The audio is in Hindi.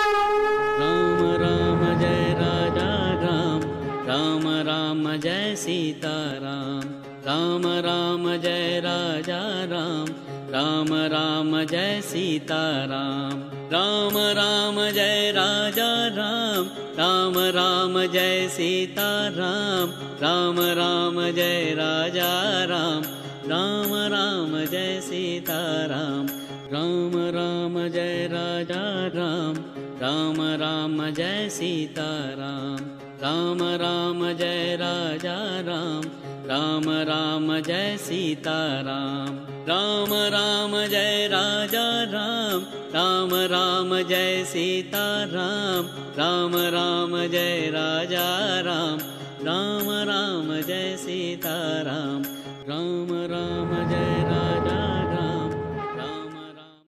राम राम जय राजा राम, राम राम जय सीता राम। राम राम जय राजा राम, राम राम जय सीता राम। राम राम जय राजा राम, राम राम जय सीता राम। राम राम जय राजा राम, राम राम जय सीता राम। राम राम जय राजा राम, राम राम जय सीता राम। राम राम जय राजा राम, राम राम जय सीता राम। राम राम जय राजा राम, राम राम जय सीता राम। राम राम जय राजा राम, राम राम जय सीता राम। राम राम जय राजा